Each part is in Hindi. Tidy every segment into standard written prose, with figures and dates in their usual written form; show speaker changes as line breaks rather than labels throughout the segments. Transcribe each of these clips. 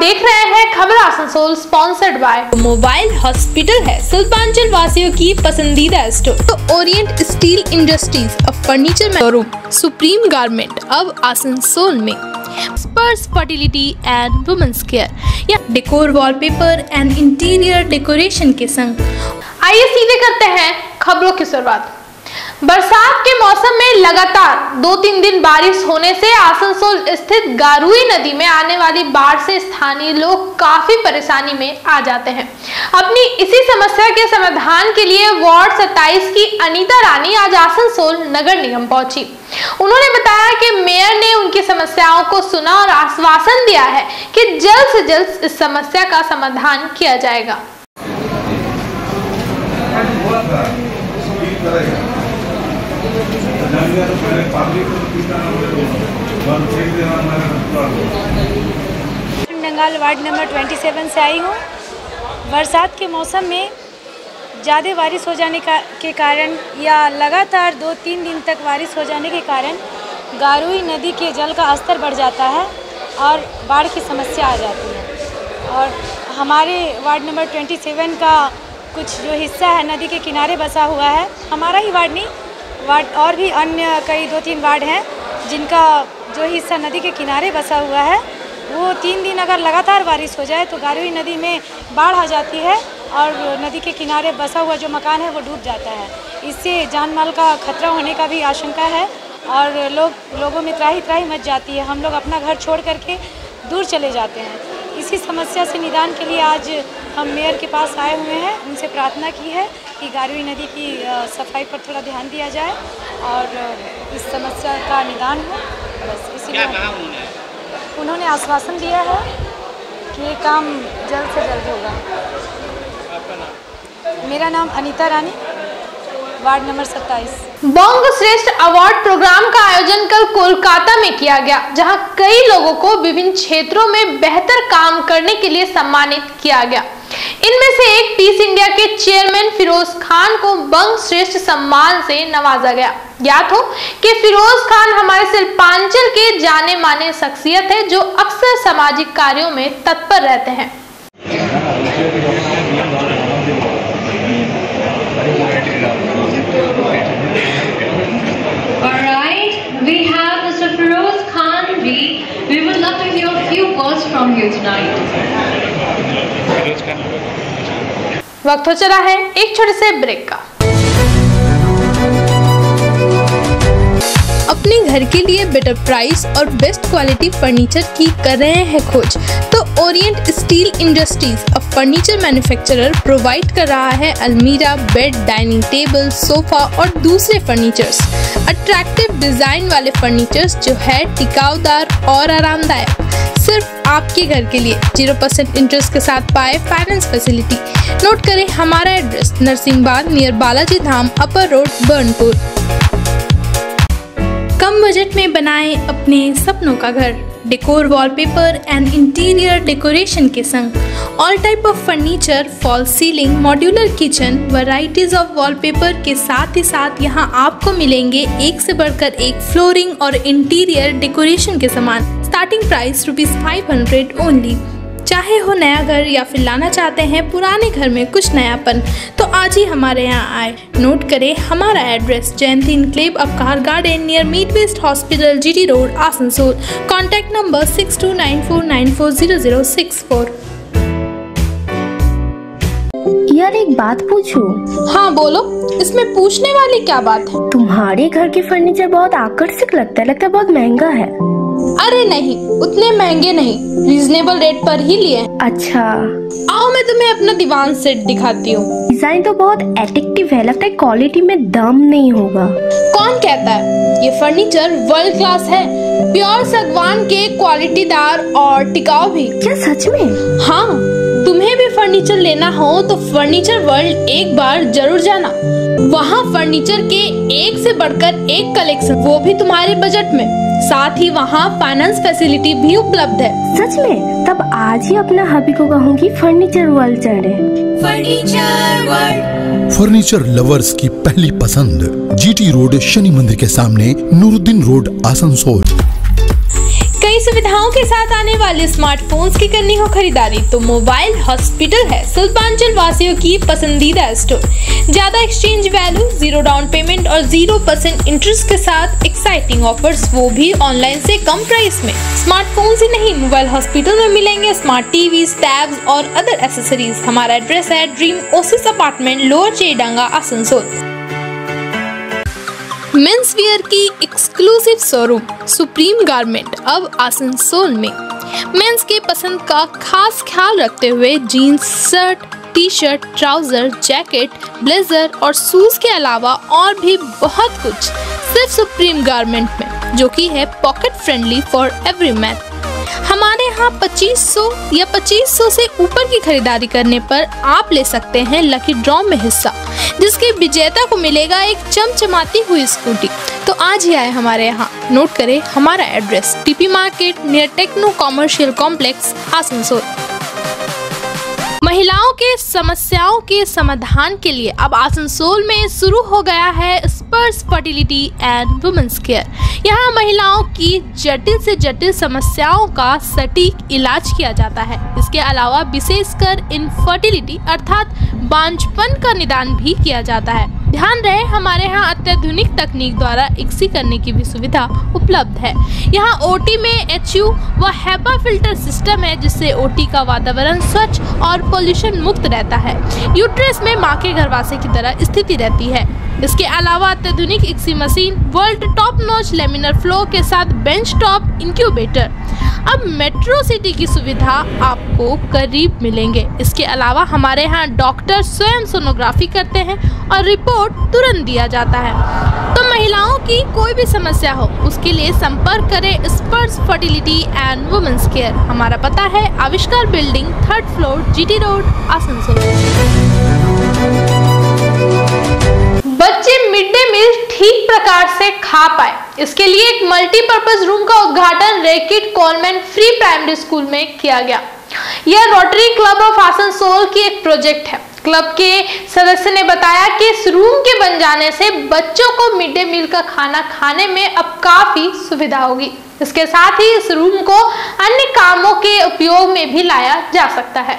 देख रहे हैं खबर Asansol, sponsored by
mobile hospital है शिल्पांचल वासियों की पसंदीदा स्टोर। तो ओरिएंट स्टील इंडस्ट्रीज अब फर्नीचर शोरूम, सुप्रीम गारमेंट अब आसनसोल में, Sparsh fertility and women's care या decor wallpaper and interior decoration के संग।
आइए सीधे करते हैं खबरों की शुरुआत। बरसात के मौसम में लगातार 2-3 दिन बारिश होने से आसनसोल स्थित गारुई नदी में आने वाली बाढ़ से स्थानीय लोग काफी परेशानी में आ जाते हैं। अपनी इसी समस्या के समाधान के लिए वार्ड 27 की अनीता रानी आज आसनसोल नगर निगम पहुंची। उन्होंने बताया कि मेयर ने उनकी समस्याओं को सुना और आश्वासन दिया है कि जल्द से जल्द इस समस्या का समाधान किया जाएगा।
नंगाल वार्ड नंबर 27 से आई हूँ। बरसात के मौसम में ज़्यादा बारिश हो जाने के कारण या लगातार 2-3 दिन तक बारिश हो जाने के कारण गारुई नदी के जल का स्तर बढ़ जाता है और बाढ़ की समस्या आ जाती है। और हमारे वार्ड नंबर 27 का कुछ जो हिस्सा है नदी के किनारे बसा हुआ है। हमारा ही वार्ड नहीं, वार्ड और भी अन्य कई 2-3 वार्ड हैं जिनका जो हिस्सा नदी के किनारे बसा हुआ है, वो 3 दिन अगर लगातार बारिश हो जाए तो गारुई नदी में बाढ़ आ जाती है और नदी के किनारे बसा हुआ जो मकान है वो डूब जाता है। इससे जान माल का खतरा होने का भी आशंका है और लोगों में त्राही मच जाती है। हम लोग अपना घर छोड़ करके दूर चले जाते हैं। इसी समस्या से निदान के लिए आज हम मेयर के पास आए हुए हैं। उनसे प्रार्थना की है कि गारुई नदी की सफाई पर थोड़ा ध्यान दिया जाए और इस समस्या का निदान हो। बस इसीलिए उन्होंने आश्वासन दिया है कि ये काम जल्द से जल्द होगा। मेरा नाम अनीता रानी, वार्ड नंबर 27।
बंग श्रेष्ठ अवार्ड प्रोग्राम का आयोजन कल कोलकाता में किया गया, जहां कई लोगों को विभिन्न क्षेत्रों में बेहतर काम करने के लिए सम्मानित किया गया। इनमें से एक पीस इंडिया के चेयरमैन फिरोज खान को बंग श्रेष्ठ सम्मान से नवाजा गया। ज्ञात हो कि फिरोज खान हमारे शिल्पांचल के जाने माने शख्सियत है जो अक्सर सामाजिक कार्यों में तत्पर रहते हैं।
We have Mr. Feroz Khan ji. We would love to hear a few words from you tonight.
वक्त हो चला है एक छोटे से ब्रेक का।
अपने घर के लिए बेटर प्राइस और बेस्ट क्वालिटी फर्नीचर की कर रहे हैं खोज, तो ओरिएंट स्टील इंडस्ट्रीज अब फर्नीचर मैन्युफैक्चरर प्रोवाइड कर रहा है अलमीरा, बेड, डाइनिंग टेबल, सोफा और दूसरे फर्नीचर्स। अट्रैक्टिव डिजाइन वाले फर्नीचर्स जो है टिकाऊदार और आरामदायक, सिर्फ आपके घर के लिए 0% इंटरेस्ट के साथ पाए फाइनेंस फैसिलिटी। नोट करें हमारा address, Narsinghbagh near Balaji Dham, upper road, Burnpur. कम बजट में बनाएं अपने सपनों का घर, decor wallpaper and interior decoration के संग। All type of furniture, fall ceiling, modular kitchen, varieties of wallpaper के साथ ही साथ यहाँ आपको मिलेंगे एक से बढ़कर एक फ्लोरिंग और इंटीरियर डेकोरेशन के सामान। Starting price ₹500 only. चाहे हो नया घर या फिर लाना चाहते हैं पुराने घर में कुछ नयापन, तो आज ही हमारे यहाँ आए। नोट करें हमारा एड्रेस, जयंती इनक्लेव अपकार garden near mid west hospital, GT road, Asansol. Contact number 6294940064।
यार एक बात पूछूं?
हाँ बोलो, इसमें पूछने वाली क्या बात है?
तुम्हारे घर के फर्नीचर बहुत आकर्षक लगता है बहुत महंगा है।
अरे नहीं, उतने महंगे नहीं, रीजनेबल रेट पर ही लिए।
अच्छा,
आओ मैं तुम्हें अपना दीवान सेट दिखाती हूँ।
डिजाइन तो बहुत एट्रैक्टिव है, लगता है क्वालिटी में दम नहीं होगा।
कौन कहता है? ये फर्नीचर वर्ल्ड क्लास है, प्योर सागवान के, क्वालिटीदार और टिकाऊ भी।
क्या सच में?
हाँ, तुम्हें भी फर्नीचर लेना हो तो फर्नीचर वर्ल्ड एक बार जरूर जाना। वहाँ फर्नीचर के एक से बढ़कर एक कलेक्शन, वो भी तुम्हारे बजट में। साथ ही वहाँ फाइनेंस फैसिलिटी भी उपलब्ध है।
सच में? तब आज ही अपना हबी को कहूँगी फर्नीचर वर्ल्ड चढ़े।
फर्नीचर वर्ल्ड,
फर्नीचर लवर्स की पहली पसंद, जीटी रोड, शनि मंदिर के सामने, नूरुद्दीन रोड, आसनसोल।
कई सुविधाएं सुविधाओं के साथ आने वाले स्मार्टफोन्स की करनी हो खरीदारी तो मोबाइल हॉस्पिटल है शिल्पांचल वासियों की पसंदीदा स्टोर। ज्यादा एक्सचेंज वैल्यू, 0 डाउन पेमेंट और 0% इंटरेस्ट के साथ एक्साइटिंग ऑफर्स, वो भी ऑनलाइन से कम प्राइस में। स्मार्टफोन्स ही नहीं, मोबाइल हॉस्पिटल में मिलेंगे स्मार्ट टीवीज, टैब्स और अदर एसेसरीज। हमारा एड्रेस है dream oasis apartment, lower Chedanga, Asansol. Men's wear की एक्सक्लूसिव शोरूम सुप्रीम गारमेंट अब आसनसोल में। मेंस के पसंद का खास ख्याल रखते हुए jeans, shirt, T shirt, trouser, jacket, blazer और शूज के अलावा और भी बहुत कुछ सिर्फ सुप्रीम गारमेंट में, जो कि है pocket friendly for every man. हमारे यहाँ 2500 या 2500 से ऊपर की खरीदारी करने पर आप ले सकते हैं लकी ड्रॉ में हिस्सा, जिसके विजेता को मिलेगा एक चमचमाती हुई स्कूटी। तो आज ही आए हमारे यहाँ। नोट करें हमारा address, TP market near techno commercial complex, Asansol. महिलाओं के समस्याओं के समाधान के लिए अब आसनसोल में शुरू हो गया है स्पर्श फर्टिलिटी एंड वुमेन्स केयर। यहाँ महिलाओं की जटिल से जटिल समस्याओं का सटीक इलाज किया जाता है। इसके अलावा विशेषकर इनफर्टिलिटी अर्थात बांझपन का निदान भी किया जाता है। ध्यान रहे, हमारे यहाँ अत्याधुनिक तकनीक द्वारा इक्सी करने की भी सुविधा उपलब्ध है। यहाँ ओटी में HU व हेपा फिल्टर सिस्टम है, जिससे ओटी का वातावरण स्वच्छ और पोल्यूशन मुक्त रहता है। यूट्रस में माँ के गर्भाशय की तरह स्थिति रहती है। इसके अलावा अत्याधुनिक ICSI machine, world top notch laminar flow के साथ बेंच टॉप इंक्यूबेटर। अब मेट्रो सिटी की सुविधा आपको करीब मिलेंगे। इसके अलावा हमारे यहाँ डॉक्टर स्वयं सोनोग्राफी करते हैं और रिपोर्ट तुरंत दिया जाता है। तो महिलाओं की कोई भी समस्या हो, उसके लिए संपर्क करें स्पर्श फर्टिलिटी एंड वुमेन्स केयर। हमारा पता है Avishkar building, 3rd floor, GT road, Asansol.
बच्चे मिड डे मील ठीक प्रकार से खा पाए, इसके लिए एक मल्टीपर्पज रूम का उद्घाटन Reckitt Colman free primary school में किया गया। यह रोटरी क्लब ऑफ आसनसोल की एक प्रोजेक्ट है। क्लब के सदस्य ने बताया कि इस रूम के बन जाने से बच्चों को मिड डे मील का खाना खाने में अब काफी सुविधा होगी। इसके साथ ही इस रूम को अन्य कामों के उपयोग में भी लाया जा सकता है।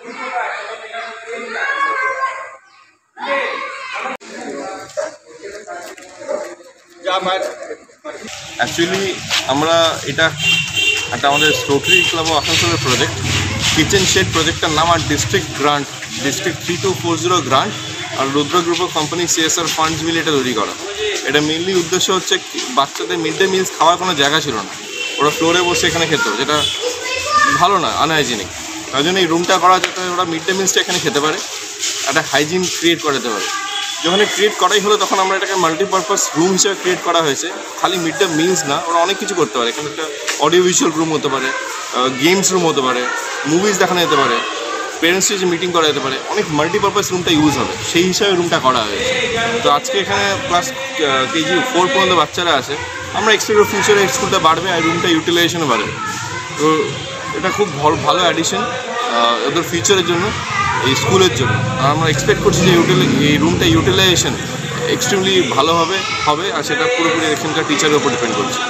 অ্যাকচুয়ালি আমরা এটা একটা আমাদের রোটারি ক্লাব অফ আসানসোলের প্রজেক্ট, কিচেন শেড প্রজেক্টটার নাম আর ডিস্ট্রিক্ট 3240 গ্রান্ট আর Rudra group of company CSR funds মিলে এটা তৈরি করা। এটা মেনলি উদ্দেশ্য হচ্ছে বাচ্চাদের মিড ডে মিলস খাওয়ার কোনো জায়গা ছিল না, ওরা ফ্লোরে বসে এখানে খেত, যেটা ভালো না, আনহাইজিনিক। তাই জন্য এই রুমটা করা যাতে ওরা মিড ডে মিলসটা এখানে খেতে পারে, একটা হাইজিন ক্রিয়েট করাতে পারে। যখন ক্রিয়েট করাই হলো তখন আমরা এটাকে মাল্টিপারপাস রুম হিসেবে ক্রিয়েট করা হয়েছে। খালি মিড ডে মিলস না, ওরা অনেক কিছু করতে পারে। এখানে একটা অডিও ভিজুয়াল রুম হতে পারে, গেমস রুম হতে পারে, মুভিজ দেখানো যেতে পারে, পেরেন্টস যে মিটিং করা যেতে পারে, অনেক মাল্টিপারপাস রুমটা ইউজ হবে, সেই হিসাবে রুমটা করা হয়েছে। তো আজকে এখানে ক্লাস KG 4 পর্যন্ত বাচ্চারা আছে। আমরা এক্সপেক্ট ফিউচারে স্কুলটা বাড়বে আর রুমটা ইউটিলাইজেশনও বাড়বে। তো এটা খুব ভালো অ্যাডিশন ওদের ফিউচারের জন্য, এই স্কুলের জন্য। আর আমরা এক্সপেক্ট করছি যে এই রুমটা ইউটিলাইজেশন এক্সট্রিমলি ভালোভাবে হবে, আর সেটা পুরোপুরি এখানকার টিচারের উপর ডিপেন্ড করছে।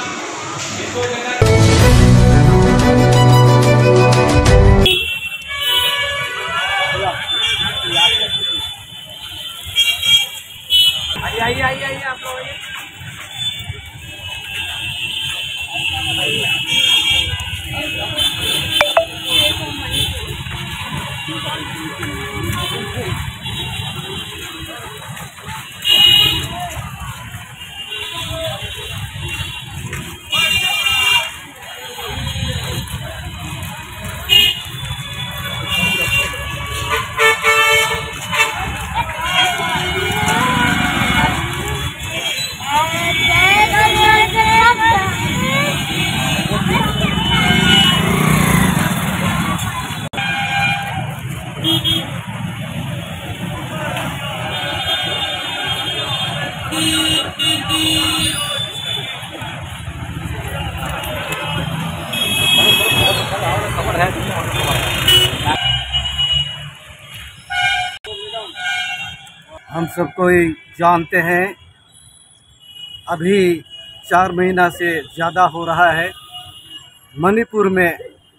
हम सबको ही जानते हैं, अभी 4 महीना से ज़्यादा हो रहा है मणिपुर में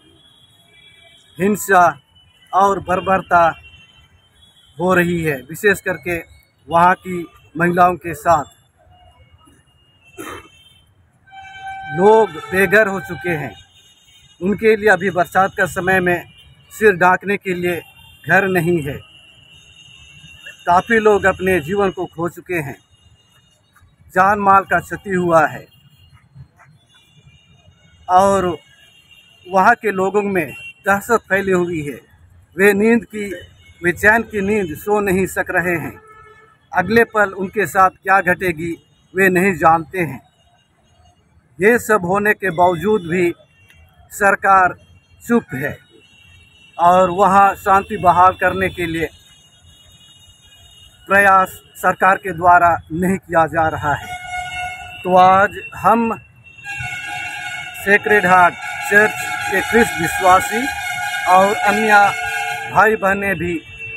हिंसा और बर्बरता हो रही है, विशेष करके वहाँ की महिलाओं के साथ। लोग बेघर हो चुके हैं, उनके लिए अभी बरसात का समय में सिर ढांकने के लिए घर नहीं है। काफ़ी लोग अपने जीवन को खो चुके हैं, जान माल का क्षति हुआ है और वहाँ के लोगों में दहशत फैली हुई है। वे चैन की नींद सो नहीं सक रहे हैं। अगले पल उनके साथ क्या घटेगी वे नहीं जानते हैं। ये सब होने के बावजूद भी सरकार चुप है और वहाँ शांति बहाल करने के लिए प्रयास सरकार के द्वारा नहीं किया जा रहा है। तो आज हम सेक्रेड हार्ट चर्च के ख्रिस्त विश्वासी और अन्य भाई बहनें भी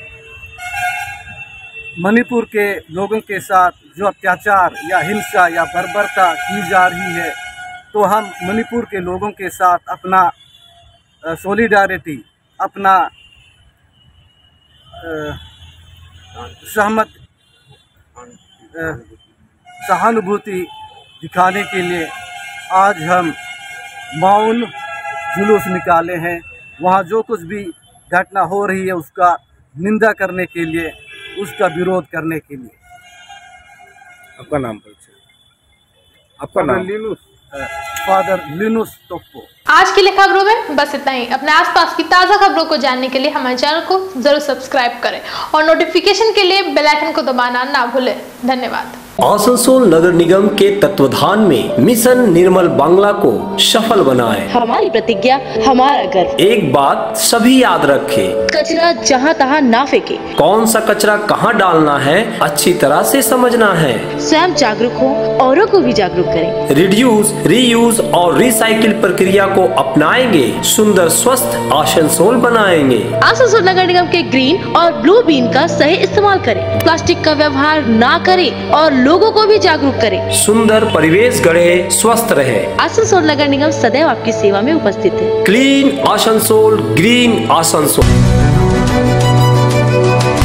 मणिपुर के लोगों के साथ जो अत्याचार या हिंसा या बर्बरता की जा रही है, तो हम मणिपुर के लोगों के साथ अपना सॉलिडारिटी, अपना सहानुभूति दिखाने के लिए आज हम मौन जुलूस निकाले हैं। वहाँ जो कुछ भी घटना हो रही है उसका निंदा करने के लिए, उसका विरोध करने के लिए।
आपका नाम परिचय? आपका नाम?
Father Linus Toppo.
आज के लिए खबरों में बस इतना ही। अपने आसपास की ताज़ा खबरों को जानने के लिए हमारे चैनल को जरूर सब्सक्राइब करें और नोटिफिकेशन के लिए बेल आइकन को दबाना ना भूलें। धन्यवाद।
आसनसोल नगर निगम के तत्वाधान में मिशन निर्मल बांग्ला को सफल बनाएं।
हमारी प्रतिज्ञा, हमारा गर्व।
एक बात सभी याद रखें,
कचरा जहाँ तहाँ ना फेंके।
कौन सा कचरा कहाँ डालना है अच्छी तरह से समझना है।
स्वयं जागरूक हो, औरों को भी जागरूक करें।
रिड्यूस, रीयूज और रिसाइकिल प्रक्रिया को अपनाएंगे, सुंदर स्वस्थ आसनसोल बनाएंगे।
आसनसोल नगर निगम के ग्रीन और ब्लू बीन का सही इस्तेमाल करें। प्लास्टिक का व्यवहार ना करें और लोगों को भी जागरूक करें।
सुंदर परिवेश गढ़े, स्वस्थ रहे।
आसनसोल नगर निगम सदैव आपकी सेवा में उपस्थित है।
Clean Asansol, green Asansol.